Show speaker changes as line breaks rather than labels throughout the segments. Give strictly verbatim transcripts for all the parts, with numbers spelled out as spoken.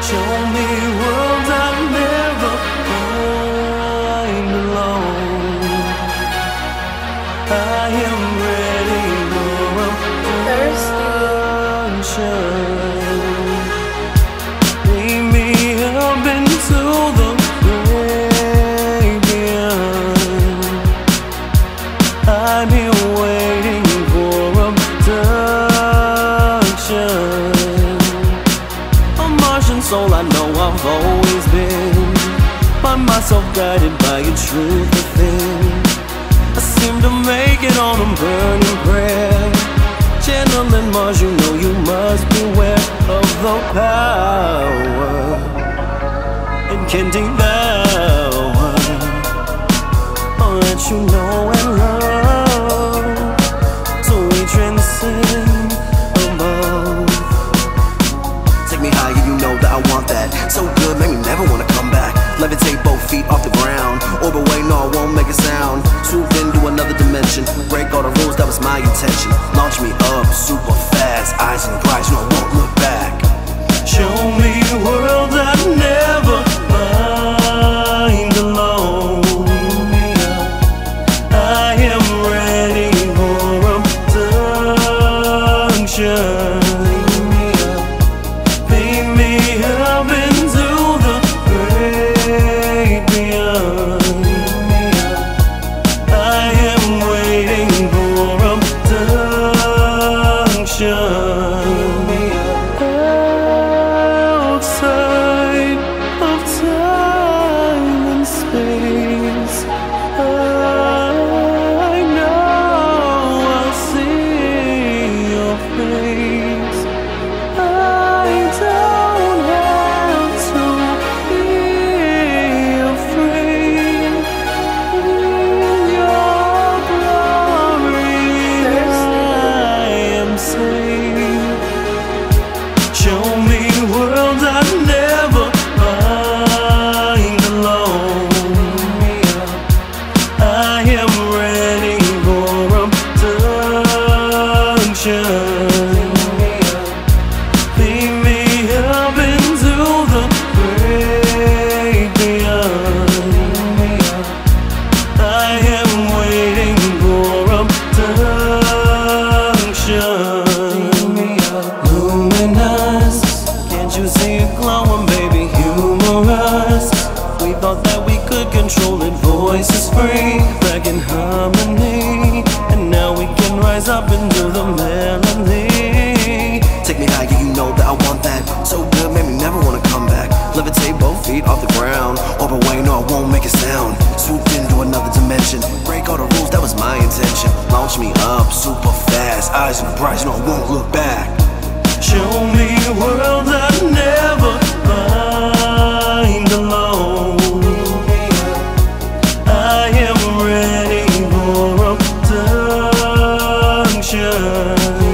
Show me worlds I'll never find alone. I am ready for a sunshine. Bring me up into the great beyond. I'm here waiting for abduction. A Martian soul, I know I've always been. Find myself guided by a truth within. I seem to make it on a burning prayer. Channeling Mars, you know you must beware of the power it can devour. I'll let you know and love, so we transcend above.
Take me higher, you know that I want that. So good, make me never wanna come back. Levitate both feet off the ground. Orbit way, no, I won't make a sound. Swoop into another dimension. Break all the rules, that was my intention. Launch me up super fast. Eyes on the prize, no, I won't look back.
Show me worlds I'd never find alone. I am ready for abduction. Pick me up into the great beyond. I am waiting for abduction. Outside of time and space, I know I'll see your face. I don't have to be afraid. In your glory, I am safe. Show me worlds I'd never find alone. I am ready for abduction. Pick me up into the great beyond. I am waiting for abduction. Luminous, can't you see it glowing, baby? Humorous, we thought that we could control it. Voices free, back in harmony, and now we can rise up into the melody.
Take me higher, you know that I want that. So good, make me never wanna come back. Levitate both feet off the ground. Orbit way, no, I won't make a sound. Swooped into another dimension. Break all the rules, that was my intention. Launch me up super fast. Eyes on the prize, no, I won't look back.
Show me worlds I'd never find alone. I am ready for abduction.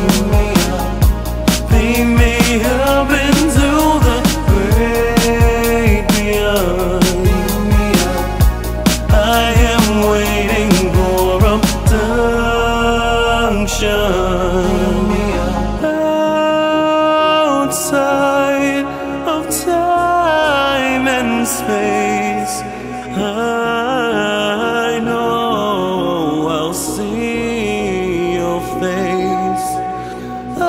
Pick me up into the great beyond. I am waiting for abduction. Outside of time and space, I know I'll see your face. I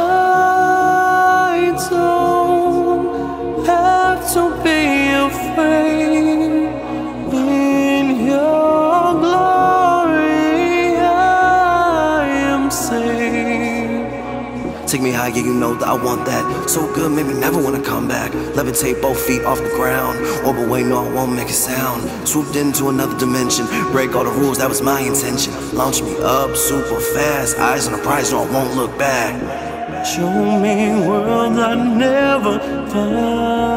don't have to be afraid. In your glory, I am safe.
Take me higher, you know that I want that. So good, make me never wanna come back. Levitate both feet off the ground. Orbit way, no, I won't make a sound. Swooped into another dimension. Break all the rules, that was my intention. Launch me up super fast. Eyes on the prize, no, I won't look back.
Show me worlds I'd never find